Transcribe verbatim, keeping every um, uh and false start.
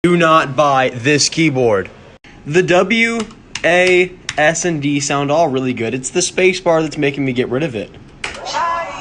Do not buy this keyboard. The W, A, S, and D sound all really good. It's the space bar that's making me get rid of it.